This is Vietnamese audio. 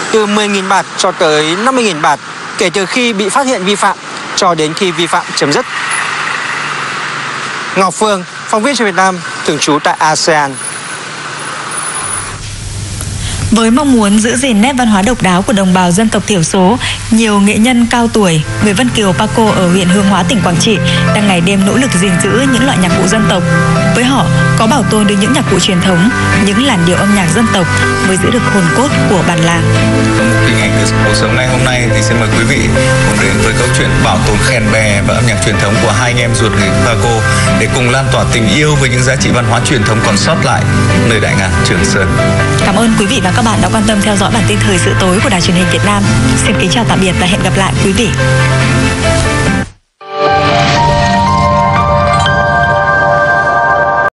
từ 10.000 baht cho tới 50.000 baht kể từ khi bị phát hiện vi phạm cho đến khi vi phạm chấm dứt. Ngọc Phương, phóng viên Truyền Việt Nam, thường trú tại ASEAN. Với mong muốn giữ gìn nét văn hóa độc đáo của đồng bào dân tộc thiểu số, nhiều nghệ nhân cao tuổi người Vân Kiều Paco ở huyện Hương Hóa, tỉnh Quảng Trị đang ngày đêm nỗ lực gìn giữ những loại nhạc cụ dân tộc. Với họ, có bảo tồn được những nhạc cụ truyền thống, những làn điệu âm nhạc dân tộc mới giữ được hồn cốt của bản làng. Trong một hình ảnh từ cuộc sống ngày hôm nay thì xin mời quý vị cùng đến với câu chuyện bảo tồn khen bè và âm nhạc truyền thống của hai anh em ruột người Paco để cùng lan tỏa tình yêu với những giá trị văn hóa truyền thống còn sót lại nơi đại ngàn Trường Sơn. Cảm ơn quý vị và các bạn đã quan tâm theo dõi bản tin thời sự tối của Đài Truyền hình Việt Nam. Xin kính chào tạm biệt và hẹn gặp lại quý vị.